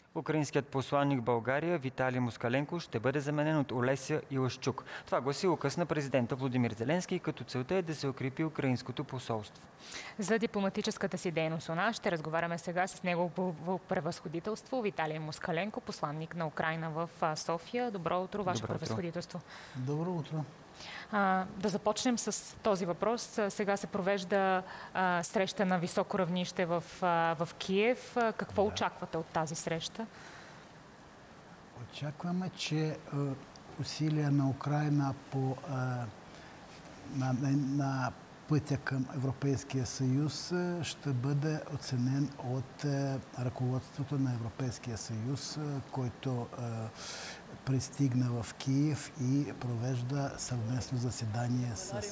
Украинският посланник в България Виталий Москаленко ще бъде заменен от Олеся Илашчук. Това гласи указ на президента Владимир Зеленски, като целта е да се укрепи украинското посолство. За дипломатическата си дейност у нас ще разговаряме сега с негово превъзходителство Виталий Москаленко, посланник на Украйна в София. Добро утро, Ваше превъзходителство. Добро утро. Да започнем с този въпрос. Сега се провежда среща на високо равнище в Киев. Какво очаквате от тази среща? Очакваме, че усилия на Украйна на пътя към Европейския съюз ще бъде оценен от ръководството на Европейския съюз, който пристигна в Киев и провежда съвместно заседание с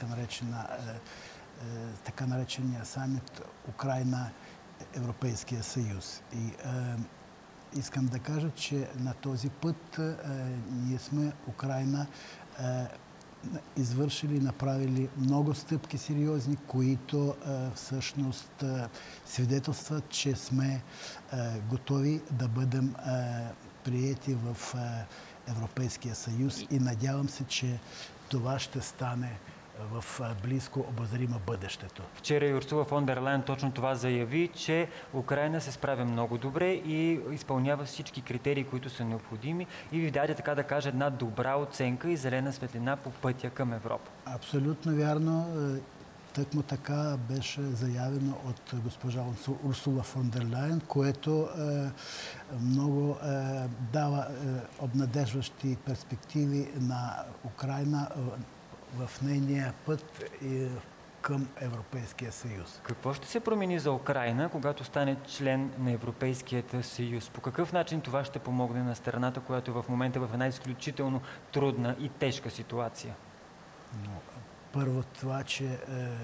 така наречения самит Украйна-Европейския съюз. И искам да кажа, че на този път ние сме Украйна извършили, направили много стъпки сериозни, които всъщност свидетелстват, че сме готови да бъдем приети в Европейския съюз и надявам се, че това ще стане в близко обозримо бъдещето. Вчера и Урсула фон дер Лайен точно това заяви, че Украйна се справя много добре и изпълнява всички критерии, които са необходими и ви даде, така да кажа, една добра оценка и зелена светлина по пътя към Европа. Абсолютно вярно. Тъкмо така беше заявено от госпожа Урсула фон дер Лайен, което много дава обнадежващи перспективи на Украйна в нейния път към Европейския съюз. Какво ще се промени за Украйна, когато стане член на Европейският съюз? По какъв начин това ще помогне на страната, която в момента е в една изключително трудна и тежка ситуация? Първо това, че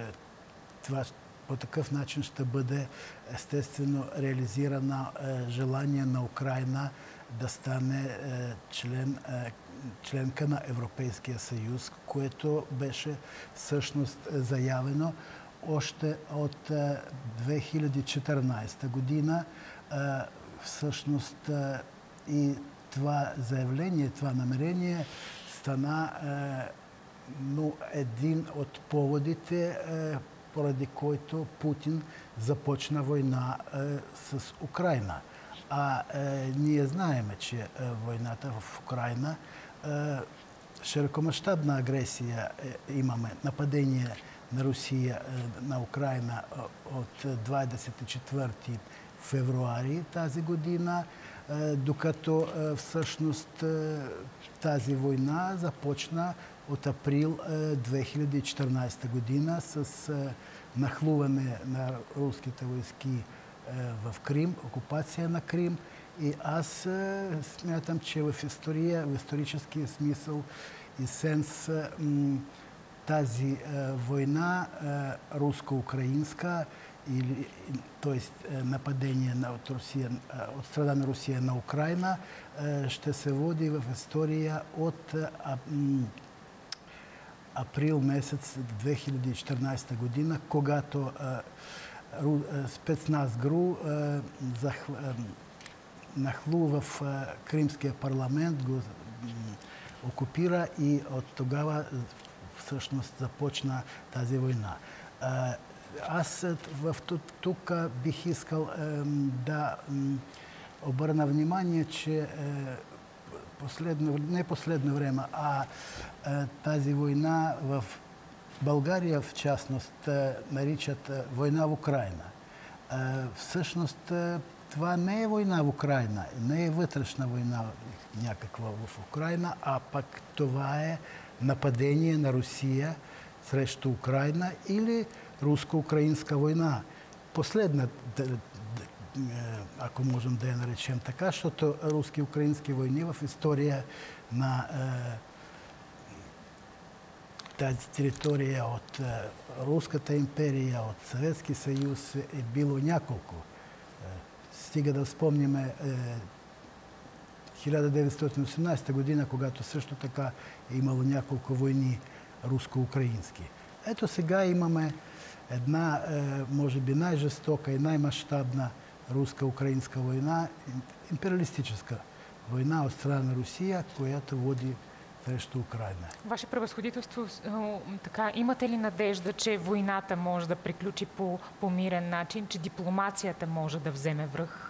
по такъв начин ще бъде естествено реализирано желание на Украйна да стане членка на Европейския съюз, което беше всъщност заявено още от 2014 година. Всъщност и това заявление, това намерение стана един от поводите, поради който Путин започна война с Украйна. Ние знаем, че войната в Украйна широкомащабна агресия имаме, нападение на Русия на Украйна от 24 февруари тази година, докато всъщност тази война започна от април 2014 година с нахлуване на руските войски в Крим, окупация на Крим. И аз смятам, че в историческия смисъл и сенс тази война, руско-украинска, т.е. нападение от страна на Русия на Украйна, ще се води в история от април месец 2014 година, когато спецназ ГРУ нахлу в Кримския парламент, го окупира и от тогава всъщност започна тази война. Аз тук бих искал да обърна внимание, че не последно време, а тази война в България в частност наричат война в Украйна. Всъщност това не е война в Украйна, не е вътрешна война някаква в Украйна, а пък това е нападение на Русия срещу Украйна или руско-украинска война. Последна, ако можем да я наречем така, защото руски-украински войни в история на тази територия от Руската империя, от Съветски съюз е било няколко. Стига да спомним 1918 година, когато също така е имало няколко войни руско-украински. Ето сега имаме една, може би най-жестока и най-мащабна руска-украинска война, империалистическа война от страна на Русия, която води срещу Украина. Ваше превъзходителство, така, имате ли надежда, че войната може да приключи по мирен начин, че дипломацията може да вземе връх?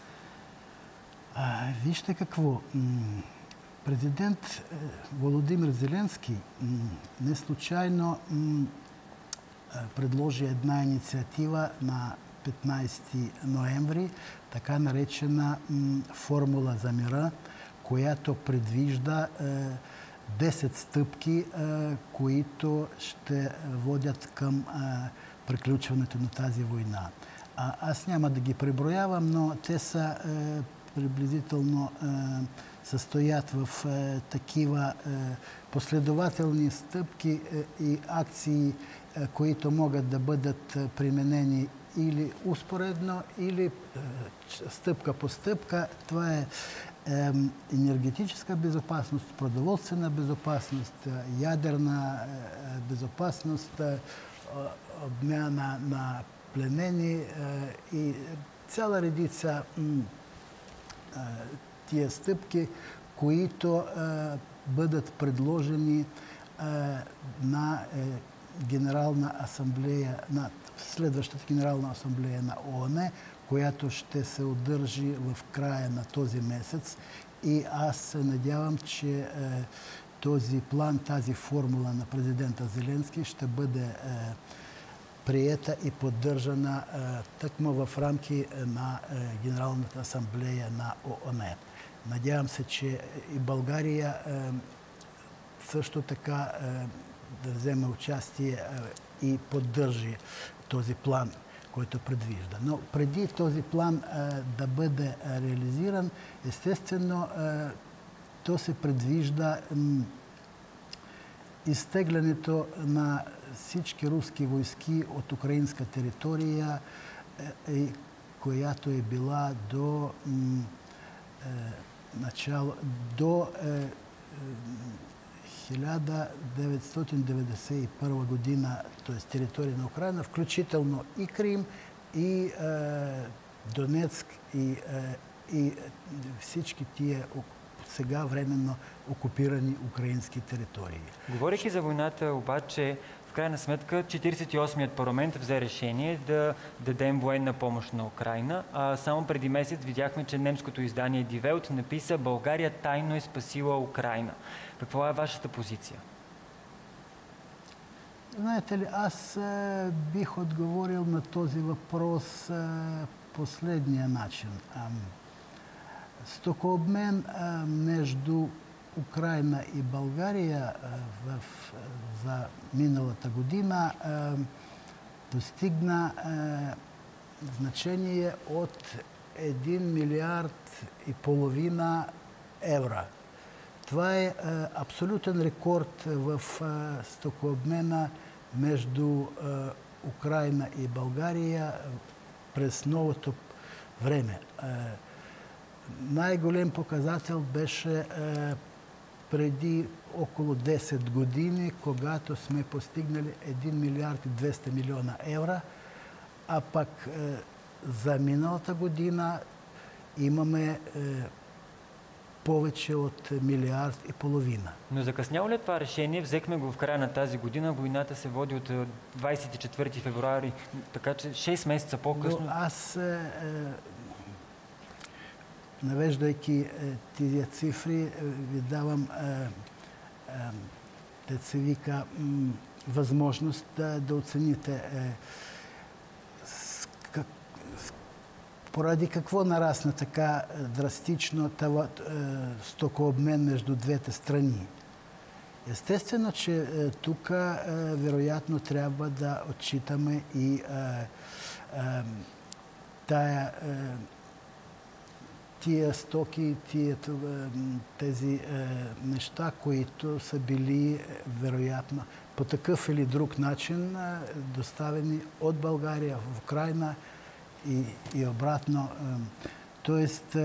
Вижте какво. Президент Володимир Зеленски не случайно предложи една инициатива на 15 ноември, така наречена формула за мира, която предвижда 10 стъпки, които ще водят към приключването на тази война. Аз няма да ги преброявам, но те са приблизително състоят в такива последователни стъпки и акции, които могат да бъдат применени или успоредно, или стъпка по стъпка. Това е енергетическа безопасност, продоволствена безопасност, ядерна безопасност, обмяна на пленени и цяла редица тия стъпки, които бъдат предложени на Генерална асамблея, на следващата Генерална асамблея на ООН, която ще се удържи в края на този месец. И аз се надявам, че този план, тази формула на президента Зеленски ще бъде приета и поддържана тъкмо в рамки на Генералната асамблея на ООН. Надявам се, че и България също така да вземе участие и поддържи този план, който предвижда. Но преди този план да бъде реализиран, естествено, то се предвижда изтеглянето на всички руски войски от украинска територия, която е била до начало, до 1991 година, т.е. територия на Украина, включително и Крим, и Донецк, и всички тия сега временно окупирани украински територии. Говорейки за войната, обаче, в крайна сметка 48-ият парламент взе решение да дадем военна помощ на Украина. А само преди месец видяхме, че немското издание Die Welt написа: България тайно е спасила Украина. Каква е вашата позиция? Знаете ли, аз бих отговорил на този въпрос последния начин. Стокообмен между Украина и България за миналата година достигна значение от 1,5 милиард евро. Това е абсолютен рекорд в стокообмена между Украина и България през новото време. Най-голем показател беше преди около 10 години, когато сме постигнали 1 милиард и 200 милиона евро, а пък за миналата година имаме повече от 1,5 милиарда. Но закъсняло ли е това решение? Взехме го в края на тази година. Войната се води от 24 февруари, така че 6 месеца по-късно. Но аз, навеждайки тези цифри, ви давам, да се вика, възможност да оцените поради какво нарасна така драстично стокообмен между двете страни. Естествено, че тук вероятно трябва да отчитаме и тия стоки, тези неща, които са били вероятно по такъв или друг начин доставени от България в Украина и обратно. Тоест,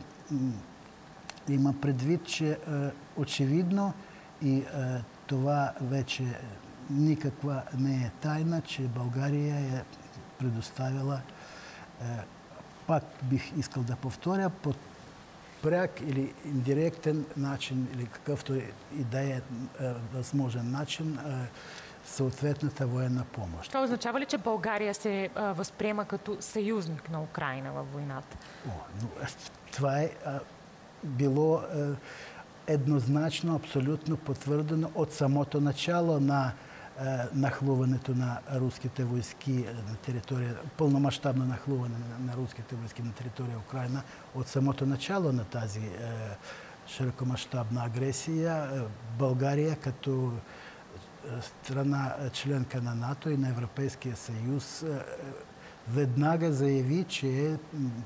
има предвид, че очевидно и това вече никаква не е тайна, че България е предоставила пак бих искал да повторя, под пряк или индиректен начин, или какъвто и да е възможен начин, съответната военна помощ. Това означава ли, че България се възприема като съюзник на Украйна във войната? Това е било еднозначно, абсолютно потвърдено от самото начало на нахлуването на руските войски на територия, пълномащабно нахлуване на руските войски на територия Украйна от самото начало на тази широкомащабна агресия. България като страна членка на НАТО и на Европейския съюз веднага заяви, че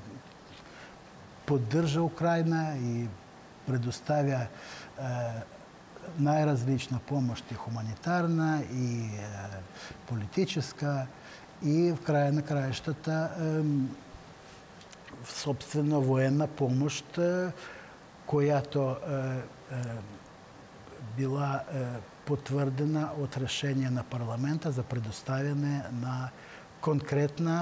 поддържа Украйна и предоставя най-различна помощ, и хуманитарна, и политическа, и в края на краищата собствена военна помощ, която била потвърдена от решение на парламента за предоставяне на конкретна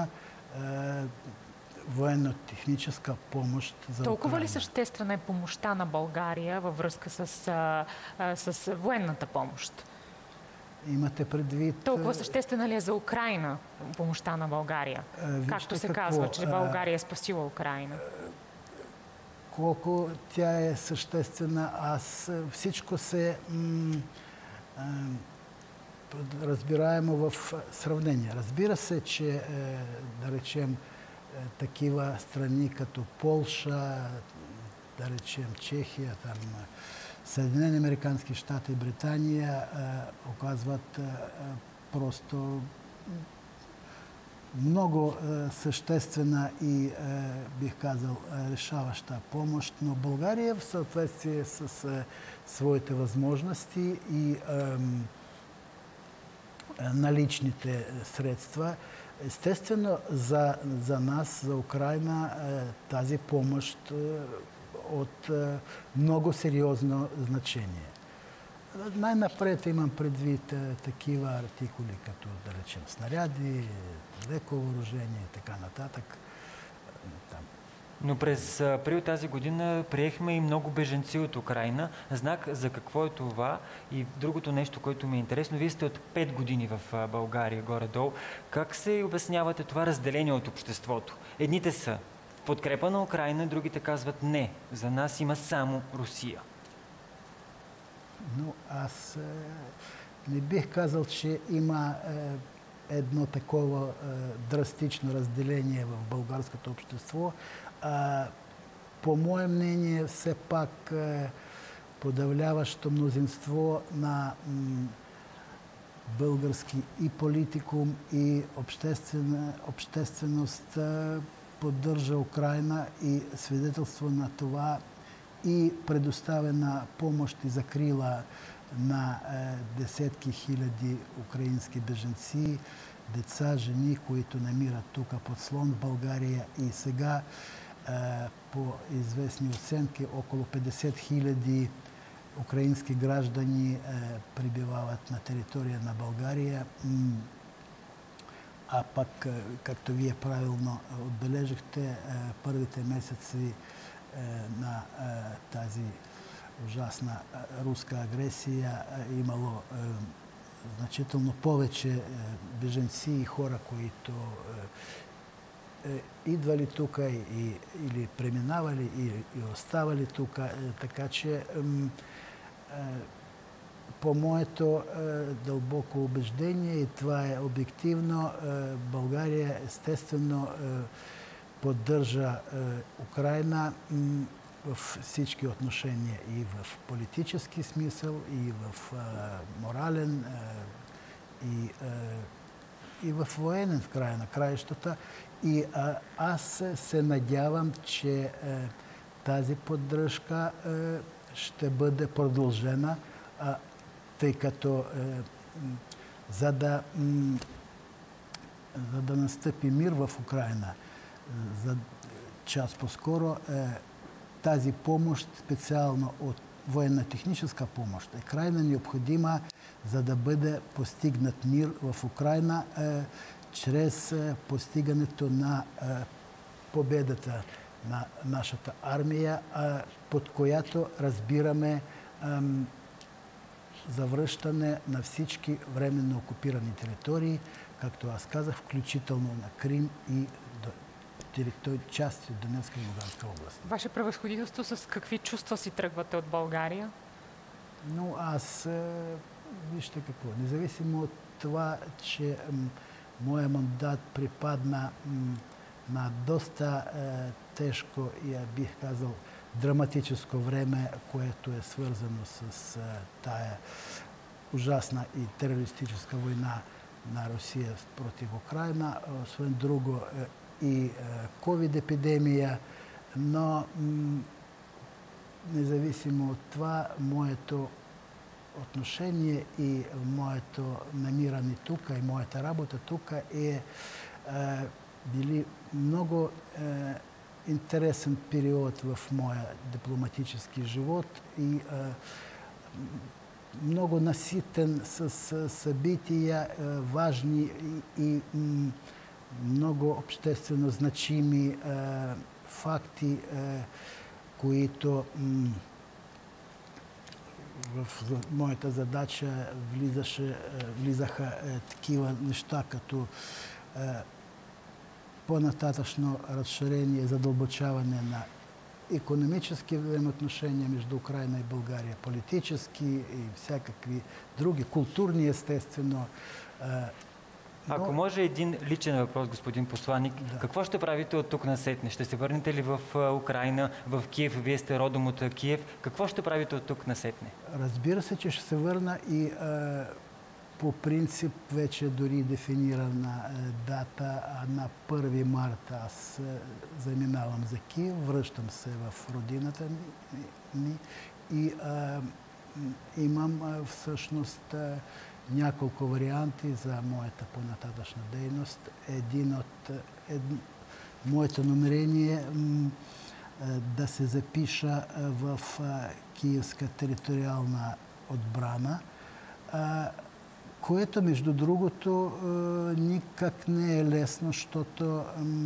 военно-техническа помощ за Украйна. Толкова ли съществена е помощта на България във връзка с военната помощ? Имате предвид... Толкова съществена ли е за Украйна помощта на България? Както се казва, че България е спасила Украйна. Колко тя е съществена, всичко се разбираемо в сравнение. Разбира се, че да речем такива страни като Полша, да речем Чехия, Съединени американски щати и Британия оказват просто много съществена и, бих казал, решаваща помощ, но България в съответствие с своите възможности и наличните средства, естествено за нас, за Украйна, тази помощ от много сериозно значение. Най-напред имам предвид такива артикули, като, да речем, снаряди, леко въоръжение и така нататък. Но през април тази година приехме и много беженци от Украйна. Знак за какво е това и другото нещо, което ми е интересно. Вие сте от 5 години в България, горе-долу. Как се обяснявате това разделение от обществото? Едните са в подкрепа на Украйна, другите казват не. За нас има само Русия. Но аз не бих казал, че има едно такова драстично разделение в българското общество. По мое мнение, все пак подавляващо мнозинство на български и политикум, и общественост поддържа Украйна и свидетелство на това и предоставена помощ и закрила на десетки хиляди украински бежанци, деца, жени, които намират тук подслон в България. И сега по известни оценки около 50 хиляди украински граждани пребивават на територия на България. А пък, както вие правилно отбележихте, първите месеци на тази ужасна руска агресия имало значително повече беженци и хора, които идвали тук или преминавали и оставали тук. Така че по моето дълбоко убеждение, и това е обективно, България естествено поддържа Украйна в всички отношения, и в политически смисъл, и в морален, и в военен, в края на краищата. И аз се надявам, че тази поддръжка ще бъде продължена, тъй като за да настъпи мир в Украйна, за час по-скоро, тази помощ, специално от военно-техническа помощ, е крайно необходима, за да бъде постигнат мир в Украйна чрез постигането на победата на нашата армия, под която разбираме завръщане на всички временно окупирани територии, както аз казах, включително на Крим и части от Донецка и Луганска област. Ваше превъзходителство, с какви чувства си тръгвате от България? Но аз, вижте какво, независимо от това, че моя мандат припадна на доста тежко и, бих казал, драматическо време, което е свързано с тая ужасна и терористическа война на Русия против Украина, освен друго и ковид-епидемия, но независимо от това, моето отношение и моето намиране тук и моята работа тук е били много интересен период в моя дипломатически живот и много наситен с събития важни и много обществено значими факти, които в моята задача влизаха такива неща, като по-нататъчно разширение, задълбочаване на икономически взаимоотношения между Украина и България, политически и всякакви други, културни естествено. Ако може един личен въпрос, господин посланник, какво ще правите от тук насетне? Ще се върнете ли в Украина, в Киев? Вие сте родом от Киев. Какво ще правите от тук насетне? Разбира се, че ще се върна и по принцип вече дори дефинирана дата на 1 марта аз заминавам за Киев, връщам се в родината ми и имам всъщност няколко варианти за моята по-нататъчна дейност. Моето намерение да се запиша в Киевска териториална отбрана, което, между другото, никак не е лесно, защото...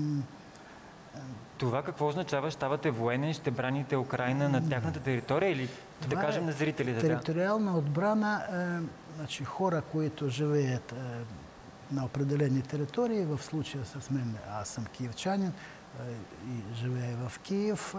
Това какво означава? Ставате военен, ще браните Украина на тяхната територия или да кажем на зрителите? Териториална отбрана, значи хора, които живеят на определени територии, в случая с мен, аз съм киевчанин и живея в Киев,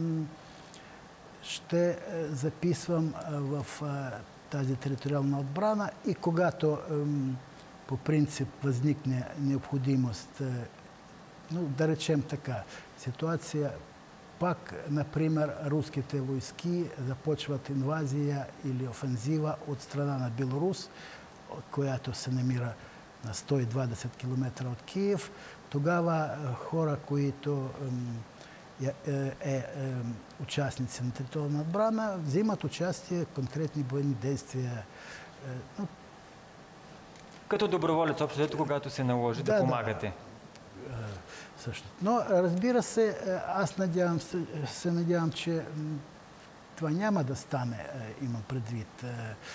ще записвам в тази териториална отбрана и когато по принцип възникне необходимост, да речем така, ситуация пак, например, руските войски започват инвазия или офензива от страна на Беларус, която се намира на 120 км от Киев. Тогава хора, които участници на териториална отбрана, взимат участие в конкретни бойни действия. Като доброволец, общо, когато се наложи да помагате. Също. Но, разбира се, аз се надявам, че това няма да стане, имам предвид.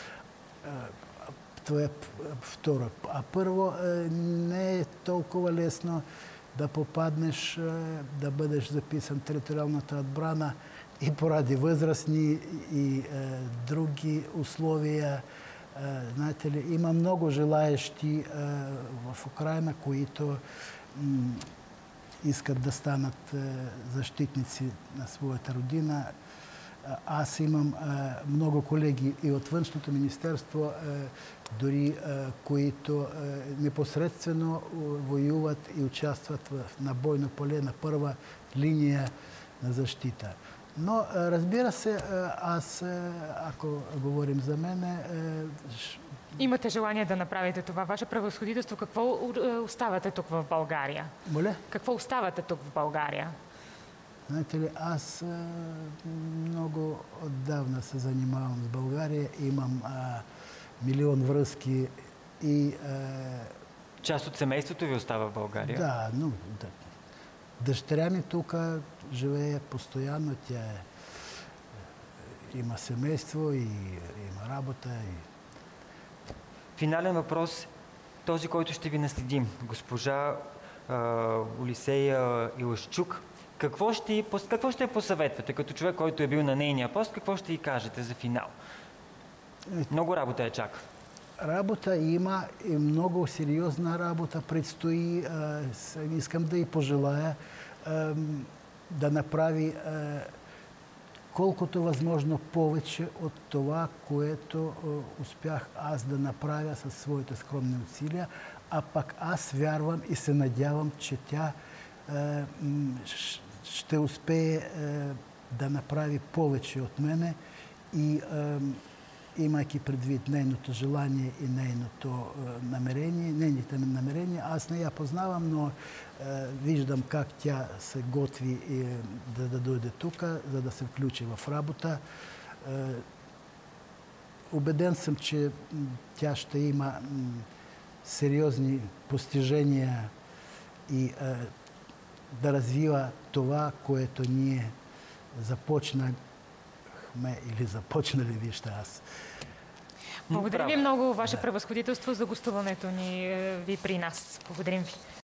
Това е второ. А първо, не е толкова лесно да попаднеш, да бъдеш записан в териториалната отбрана и поради възрастни и други условия. Знаете ли, има много желаещи в Украина, които искат да станат защитници на своята родина. Аз имам много колеги и от Външното министерство, дори които непосредствено воюват и участват на бойно поле на първа линия на защита. Но, разбира се, аз, ако говорим за мене... Имате желание да направите това. Ваше превъзходителство, какво оставате тук в България? Моля? Какво оставате тук в България? Знаете ли, аз много отдавна се занимавам с България. Имам милион връзки и... Част от семейството ви остава в България? Да, но дъщеря ми тук живее постоянно. Тя има семейство и има работа. Финален въпрос, този, който ще ви наследим. Госпожа Олисея Илашчук. Какво ще я посъветвате като човек, който е бил на нейния пост? Какво ще й кажете за финал? Много работа я чака. Работа има и много сериозна работа предстои. Искам да й пожелая да направи колкото възможно повече от това, което успях аз да направя със своите скромни усилия, а пък аз вярвам и се надявам, че тя ще успее да направи повече от мене и имайки предвид нейното желание и нейните намерения. Аз не я познавам, но виждам как тя се готви да дойде тук, за да се включи в работа. Убеден съм, че тя ще има сериозни постижения и да развива това, което ние започнахме или започнали, вижте аз. Благодаря ви много, Ваше превъзходителство, за гостуването ви при нас. Благодарим ви.